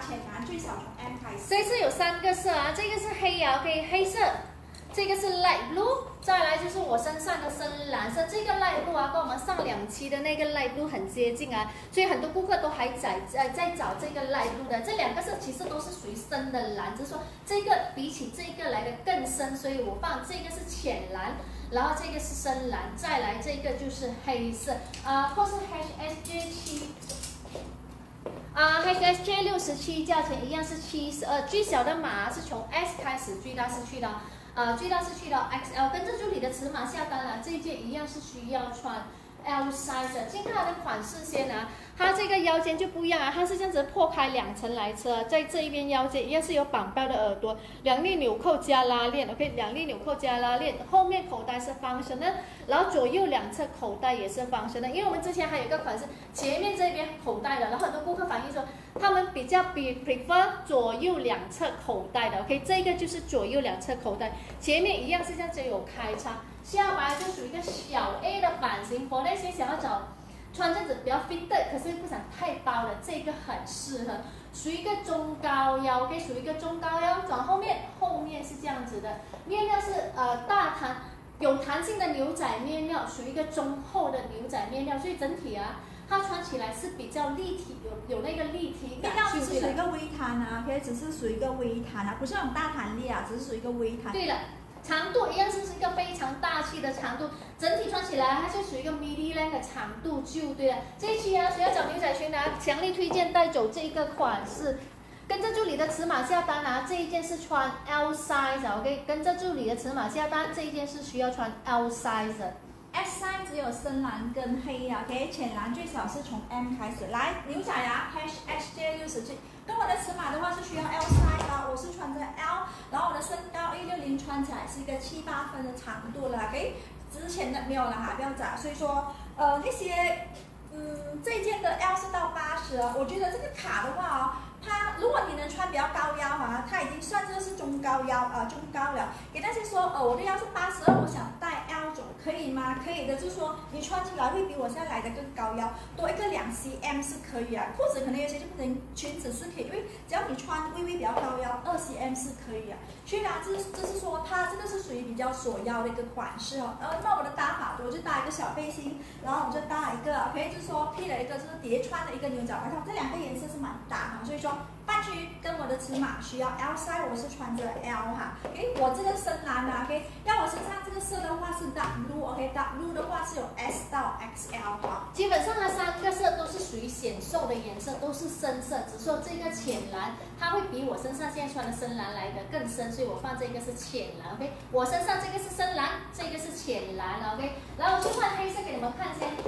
浅蓝最小从 M 开始。 这次有3个色啊，这个是黑啊 ，OK， 黑色，这个是 light blue， 再来就是我身上的深蓝色，这个 light blue 啊，跟我们上2期的那个 light blue 很接近啊，所以很多顾客都还在找这个 light blue 的，这2个色其实都是属于深的蓝，只是说这个比起这个来的更深，所以我放这个是浅蓝。 然后这个是深蓝，再来这个就是黑色或是 HSJ7 HSJ 67，价钱一样是72，最小的码是从 S 开始，最大是去到 XL， 跟着助理的尺码下单了，这一件一样是需要穿 L size， 先看它的款式先啊，它这个腰间就不一样啊，它是这样子破开2层来车，在这一边腰间一样是有绑包的耳朵，2粒纽扣加拉链 ，OK， 2粒纽扣加拉链，后面口袋是方形的，然后左右2侧口袋也是方形的，因为我们之前还有一个款式，前面这边口袋的，然后很多顾客反映说，他们比较prefer 左右2侧口袋的 ，OK， 这个就是左右2侧口袋，前面一样是这样子有开叉。 下摆就属于一个小 A 的版型，for那些想要找穿这样子比较 fit 的，可是不想太包的，这个很适合，属于一个中高腰，OK， 属于一个中高腰。转后面是这样子的，面料是大弹有弹性的牛仔面料，属于一个中厚的牛仔面料，所以整体啊，它穿起来是比较立体，有那个立体感。 面料只是属于一个微弹啊 ，OK， 只是属于一个微弹啊，不是那种大弹力啊，只是属于一个微弹。 对了。 长度一样是一个非常大气的长度，整体穿起来它就属于一个 midi length 的长度就对了。这一期啊，谁要找牛仔裙啊，强力推荐带走这个款式，跟着助理的尺码下单啊，这一件是穿 L size OK， 跟着助理的尺码下单，这一件是需要穿 L size 的。 S size 只有深蓝跟黑啊 ，OK， 浅蓝最少是从 M 开始。来，牛仔啊 ，HSJ67，跟我的尺码的话是需要 L size 啊，我是穿着 L， 然后我的身高160，穿起来是一个7、8分的长度了 ，OK， 之前的没有了哈，不要找。所以说，那些，这一件的 L 是到80，我觉得这个卡的话哦。 它如果你能穿比较高腰啊，它已经算这个是中高腰中高了。给那些说我的腰是82，我想带 L 种可以吗？可以的，就是说你穿起来会比我现在来的更高腰，多一个2cm 是可以啊。裤子可能有些就不能，裙子是可以，因为只要你穿微微比较高腰，2cm 是可以啊。所以呢，这是说它这个是属于比较锁腰的一个款式哦。那我的搭法我就搭一个小背心，然后我就搭一个 OK， 就是说配了一个就是叠穿的一个牛仔外套，这2个颜色是蛮搭的，所以说。 半区跟我的尺码需要 L size， 我是穿着 L 哈。我这个深蓝的 OK， 要我身上这个色的话是 dark blue OK，dark blue 的话是有 S 到 XL 哈。 基本上它3个色都是属于显瘦的颜色，都是深色，只说这个浅蓝，它会比我身上现在穿的深蓝来的更深，所以我放这个是浅蓝 OK。我身上这个是深蓝，这个是浅蓝 OK。然后我去换黑色给你们看先。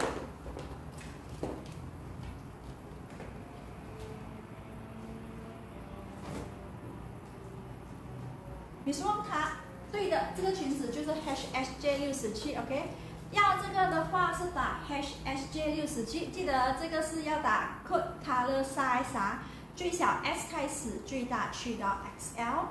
你说它对的，这个裙子就是 HSJ67 OK。要这个的话是打 HSJ67， 记得这个是要打 color size 啊，最小 S 开始，最大去到 XL。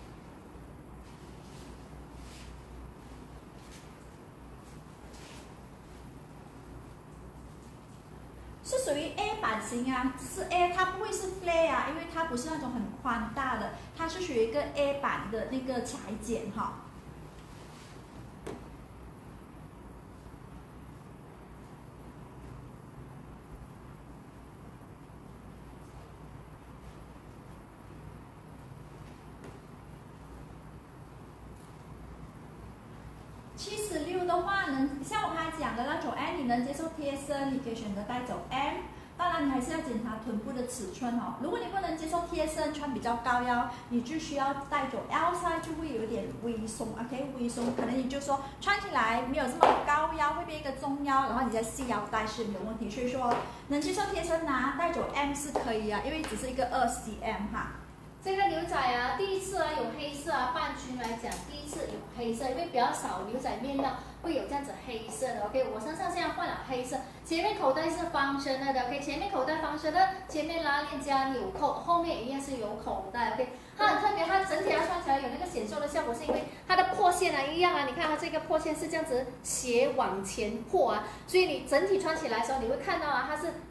是属于 A 版型啊，是 A， 它不会是 flare 啊，因为它不是那种很宽大的，它是属于一个 A 版的那个裁剪哈。76的话，像我刚才讲的那种 M， 你能接受贴身，你可以选择带走 M。当然，你还是要检查臀部的尺寸哦。如果你不能接受贴身，穿比较高腰，你就需要带走 L size， 就会有点微松 ，OK， 微松，可能你就说穿起来没有这么高腰，会变一个中腰，然后你再系腰带是没有问题。所以说，能接受贴身拿带走 M 是可以啊，因为只是一个2cm 哈。 这个牛仔啊，第一次啊有黑色啊，半裙来讲，第一次有黑色，因为比较少牛仔面料会有这样子黑色的。OK， 我身上现在换了黑色，前面口袋是方身的 ，OK， 前面口袋方身的，前面拉链加纽扣，后面一样是有口袋 ，OK， 它很特别，它整体它穿起来有那个显瘦的效果，是因为它的破线啊一样啊，你看它这个破线是这样子斜往前破啊，所以你整体穿起来的时候，你会看到啊，它是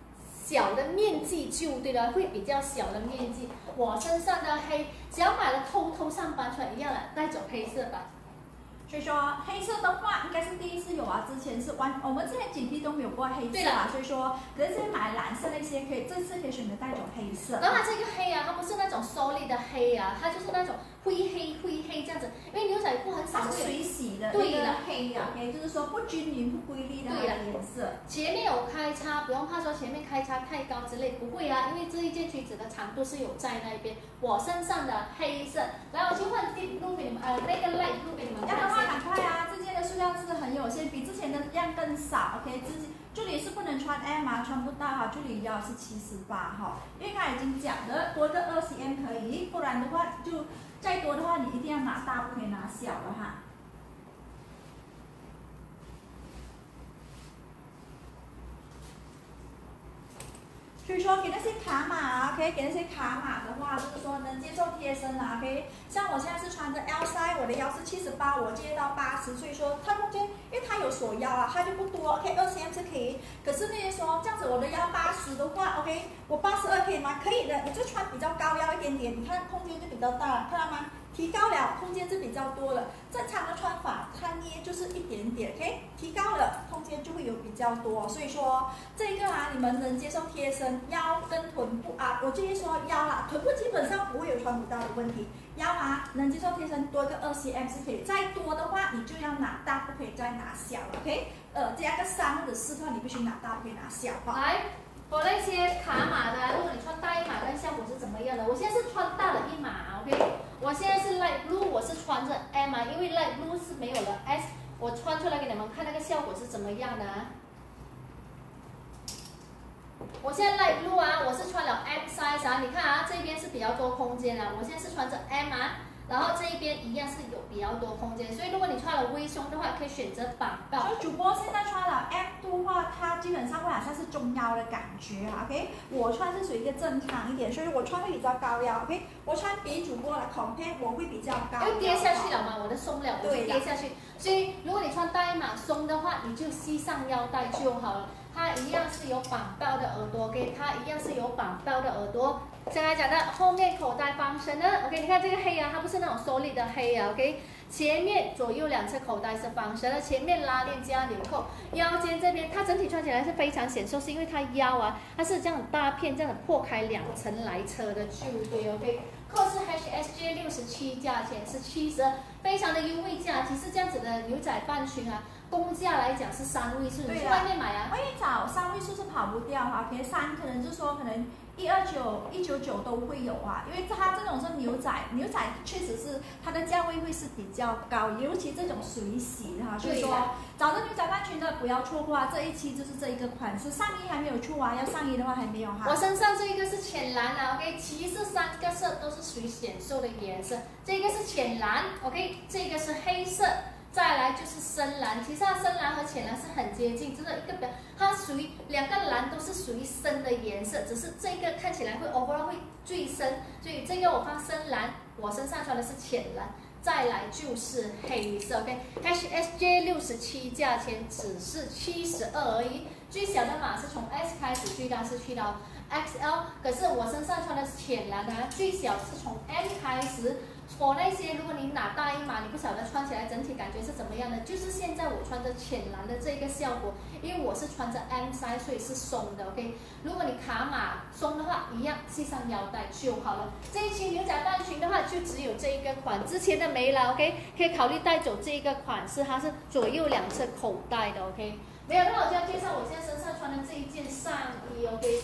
小的面积就对了，会比较小的面积。我身上的黑，只要买了偷偷上班穿一样的，带走黑色吧。 所以说黑色的话应该是第一次有啊，之前是我们之前几批都没有过黑色啊，所以说可是这边买蓝色那些可以，这次可以选择带走黑色。 然后它这个黑啊，它不是那种 solid 的黑啊，它就是那种灰黑这样子，因为牛仔裤很少它是水洗的， 对的黑啊，就是说不均匀不规律的颜色。 前面有开叉，不用怕说前面开叉太高之类，不会啊，因为这一件裙子的长度是有在那边。我身上的黑色，来我去换 deep blue 给你们，那个 light blue 给你们看。 要的话赶快啊，这件的数量是很有限，比之前的量更少。OK， 这里是不能穿 M 啊，穿不到哈，这里要是78哈，因为他已经讲了多个20M 可以，不然的话就再多的话你一定要拿大，不可以拿小的哈。所以说给那些卡码 ，OK， 给那些卡码的话，就是说能接受贴身啊 ，OK。像我现在是穿着 L size， 我的腰是78，我接到80，所以说它中间，因为它有锁腰啊，它就不多 ，OK， 20M 是可以。可是那些说这样子我的腰80的话 ，OK， 我82可以吗？可以的，你就穿比较高腰一点点，你看空间就比较大了，看到吗？提高了，空间是比较多了。正常的穿法，它捏就是一点点 ，OK， 提高了，空间就会有比较多。所以说这个啊，你们能接受贴身腰跟臀部啊，我建议说腰啦，臀部基本上不会有穿不到的问题。腰啊，能接受贴身多一个20M 是可以，再多的话你就要拿大，不可以再拿小 ，OK， 加个3或者4的话，你必须拿大，不可以拿小哈。 来，我那些卡码的，如果你穿大一码，看效果是怎么样的？我现在是穿大了一码 ，OK。我现在是 light blue， 我是穿着 M 啊，因为 light blue 是没有了 S， 我穿出来给你们看那个效果是怎么样的啊？我现在 light blue 啊，我是穿了 M size 啊，你看啊，这边是比较多空间啊，我现在是穿着 M 啊。然后这一边一样是有比较多空间，所以如果你穿了微胸的话，可以选择绑到。 所以主播现在穿了 M 的话，它基本上会好像是中腰的感觉啊 ，OK。我穿是属于一个正常一点，所以我穿会比较高腰 ，OK。我穿比主播来 compare 我会比较高。 因为跌下去了嘛，我的松了，我就跌下去。所以如果你穿大一码松的话，你就系上腰带就好了。它一样是有绑抱的耳朵 ，OK， 它一样是有绑抱的耳朵。刚才讲的后面口袋方身呢 ，OK， 你看这个黑啊，它不是那种solid的黑啊 ，OK， 前面左右两侧口袋是方身的，前面拉链加纽扣，腰间这边它整体穿起来是非常显瘦，是因为它腰啊，它是这样大片这样破开2层来车的就对 ，OK。扣是 HSJ67， 价钱是70，非常的优惠价。其实这样子的牛仔半裙啊，公价来讲是3位数，你去外面买啊？ 外面找3位数是跑不掉哈，OK， 3可能就说可能129、199都会有啊，因为它这种是牛仔确实是它的价位会是比较高，尤其这种水洗哈，所以说找着牛仔半裙的不要错过啊，这一期就是这一个款式，上衣还没有出啊，要上衣的话还没有哈。 我身上这一个是浅蓝啊 ，OK， 其实3个色都是属于显瘦的颜色，这个是浅蓝 ，OK， 这个是黑色。再来就是深蓝，其实它深蓝和浅蓝是很接近，真的一个表，它属于2个蓝都是属于深的颜色，只是这个看起来会 overall 会最深，所以这个我放深蓝，我身上穿的是浅蓝。再来就是黑色 ，OK，HSJ67， 价钱只是72而已，最小的码是从 S 开始，最大是去到 XL， 可是我身上穿的是浅蓝啊，最小是从 M 开始。我那些，如果你拿大一码，你不晓得穿起来整体感觉是怎么样的，就是现在我穿着浅蓝的这个效果，因为我是穿着 M size， 所以是松的 ，OK。如果你卡码松的话，一样系上腰带就好了。这一期牛仔半裙的话，就只有这一个款，之前的没了 ，OK。可以考虑带走这一个款式，它是左右2侧口袋的 ，OK。没有的话，我就要介绍我现在身上穿的这一件上衣 ，OK。